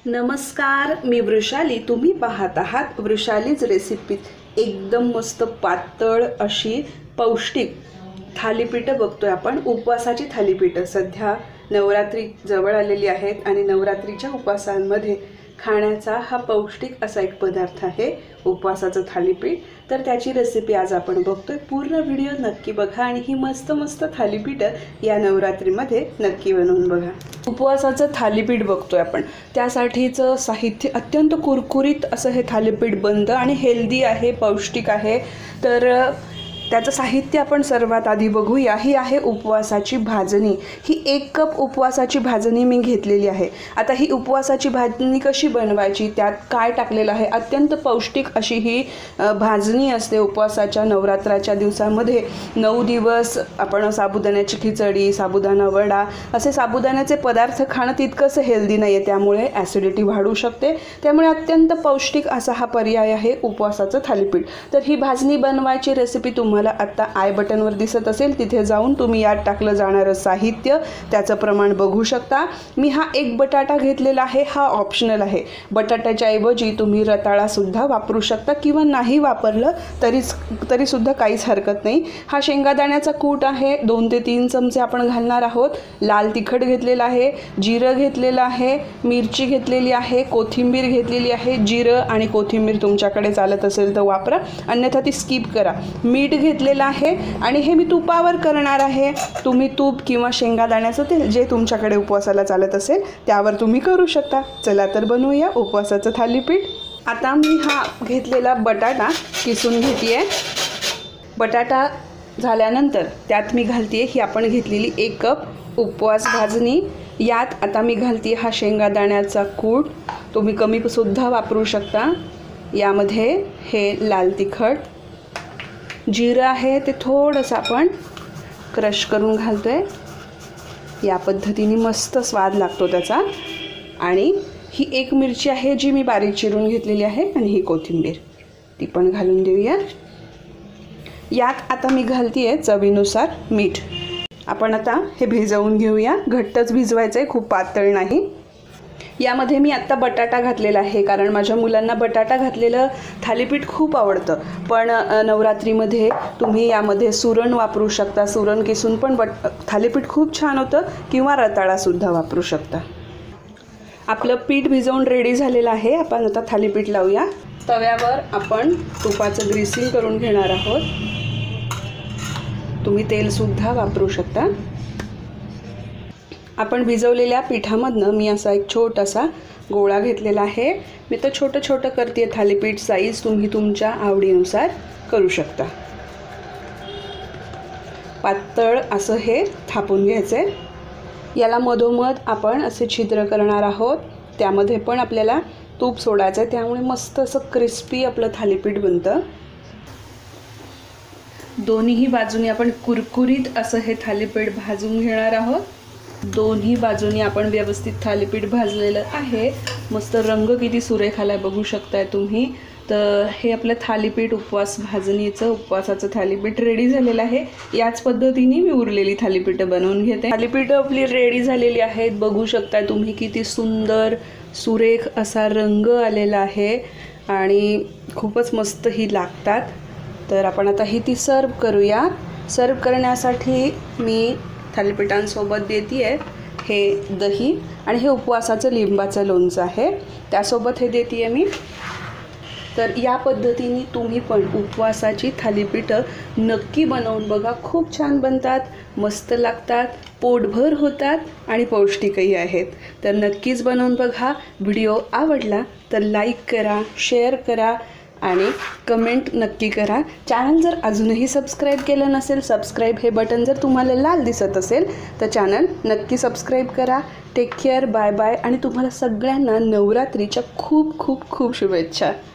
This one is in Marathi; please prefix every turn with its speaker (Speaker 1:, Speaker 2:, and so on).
Speaker 1: नमस्कार, मी वृषाली. तुम्ही पाहत आहात वृषालीज रेसिपी. एकदम मस्त पातळ अशी पौष्टिक थालीपीठं बघतोय आपण. उपवासाची थालीपीठं. सध्या नवरात्री जवळ आलेली आहेत आणि नवरात्रीच्या उपवासांमध्ये खाण्याचा हा पौष्टिक असा एक पदार्थ आहे उपवासाचं थालीपीठ. तर त्याची रेसिपी आज आपण बघतोय. पूर्ण व्हिडिओ नक्की बघा आणि ही मस्त मस्त थालीपीठं या नवरात्रीमध्ये नक्की बनवून बघा. उपवासाचं थालीपीठ बघतोय आपण. त्यासाठीचं साहित्य अत्यंत कुरकुरीत असं हे थालीपीठ बनतं आणि हेल्दी आहे, पौष्टिक आहे. तर त्याचं साहित्य आपण सर्वात आधी बघूया. ही आहे उपवासाची भाजणी. ही 1 कप उपवासाची भाजणी मी घेतलेली आहे. आता ही उपवासाची भाजणी कशी बनवायची, त्यात काय टाकलेलं आहे, अत्यंत पौष्टिक अशी ही भाजणी असते. उपवासाच्या नवरात्राच्या दिवसामध्ये 9 दिवस आपण साबुदाण्याची खिचडी, साबुदाणा वडा असे साबुदाण्याचे पदार्थ खाणं तितकंसं हेल्दी नाही आहे. त्यामुळे ॲसिडिटी वाढू शकते. त्यामुळे अत्यंत पौष्टिक असा हा पर्याय आहे उपवासाचं थालीपीठ. तर ही भाजणी बनवायची रेसिपी तुम्हाला आता आय बटनवर दिसत असेल, तिथे जाऊन तुम्ही यात टाकलं जाणारं साहित्य, त्याचं प्रमाण बघू शकता. मी हा 1 बटाटा घेतलेला आहे. हा ऑप्शनल आहे. बटाट्याच्या ऐवजी तुम्ही रताळासुद्धा वापरू शकता किंवा नाही वापरलं तरीसुद्धा काहीच हरकत नाही. हा शेंगादाण्याचा कूट आहे. 2 ते 3 चमचे आपण घालणार आहोत. लाल तिखट घेतलेलं आहे, जिरं घेतलेलं आहे, मिरची घेतलेली आहे, कोथिंबीर घेतलेली आहे. जिरं आणि कोथिंबीर तुमच्याकडे चालत असेल तर वापरा, अन्यथा ती स्किप करा. मीठ घेतलेलं आहे आणि हे मी तुपावर करणार आहे. तुम्ही तूप किंवा शेंगादाण्याचं तेल जे तुमच्याकडे उपवासाला चालत असेल त्यावर तुम्ही करू शकता. चला तर बनवूया उपवासाचं थालीपीठ. आता मी हा घेतलेला बटाटा किसून घेते आहे. बटाटा झाल्यानंतर त्यात मी घालते ही आपण घेतलेली 1 कप उपवास भाजणी. यात आता मी घालते हा शेंगादाण्याचा कूट. तुम्ही कमीसुद्धा वापरू शकता. यामध्ये हे लाल तिखट, जिरं आहे ते थोडंसं आपण क्रश करून घालतो आहे. या पद्धतीने मस्त स्वाद लागतो त्याचा. आणि ही 1 मिरची आहे जी मी बारीक चिरून घेतलेली आहे आणि ही कोथिंबीर ती पण घालून देऊया. यात आता मी घालते आहे चवीनुसार मीठ. आपण आता हे भिजवून घेऊया. घट्टच भिजवायचं आहे, खूप पातळ नाही. यामध्ये मी आत्ता बटाटा घातलेला आहे कारण माझ्या मुलांना बटाटा घातलेलं थालीपीठ खूप आवडतं. पण नवरात्रीमध्ये तुम्ही यामध्ये सुरण वापरू शकता. सुरण किसून पण थालीपीठ खूप छान होतं किंवा रताळासुद्धा वापरू शकता. आपलं पीठ भिजवून रेडी झालेलं आहे. आपण आता थालीपीठ लावूया. तव्यावर आपण तुपाचं ग्रीसिंग करून घेणार आहोत. तुम्ही तेलसुद्धा वापरू शकता. आपण भिजवलेल्या पिठामधनं मी असा एक छोटासा गोळा घेतलेला आहे. मी तर छोटं करते थालीपीठ. साईज तुम्ही तुमच्या आवडीनुसार करू शकता. पातळ असं हे थापून घ्यायचं आहे. याला मधोमध आपण असे छिद्र करणार आहोत. त्यामध्ये पण आपल्याला तूप सोडायचं आहे. त्यामुळे मस्त असं क्रिस्पी आपलं थालीपीठ बनतं. दोन्ही बाजूनी आपण कुरकुरीत असं हे थालीपीठ भाजून घेणार आहोत. दोन्ही बाजूनी आपण व्यवस्थित थालीपीठ भाजलेलं आहे. मस्त रंग किती सुरेख आलाय बघू शकताय तुम्ही. तर हे आपलं थालीपीठ उपवासाचं थालीपीठ रेडी झालेलं आहे. याच पद्धतीने मी उरलेली थालीपीठं बनवून घेते. थालीपीठं आपली रेडी झालेली आहेत. बघू शकताय तुम्ही किती सुंदर सुरेख असा रंग आलेला आहे आणि खूपच मस्त ही लागतात. तर आपण आता ही ती सर्व करूया. सर्व करण्यासाठी मी थालीपीठांसोबत देते आहे हे दही आणि हे उपवासाचं लिंबाचं लोणचं आहे, त्यासोबत हे देते आहे मी. तर या पद्धतीने तुम्ही पण उपवासाची थालीपीठं नक्की बनवून बघा. खूप छान बनतात, मस्त लागतात, पोटभर होतात आणि पौष्टिकही आहेत. तर नक्कीच बनवून बघा. व्हिडिओ आवडला तर लाईक करा, शेअर करा आणि कमेंट नक्की करा. चॅनल जर अजूनही सबस्क्राईब केलं नसेल, सबस्क्राईब हे बटन जर तुम्हाला लाल दिसत असेल तर चॅनल नक्की सबस्क्राईब करा. टेक केअर, बाय बाय आणि तुम्हाला सगळ्यांना नवरात्रीच्या खूप खूप खूप शुभेच्छा.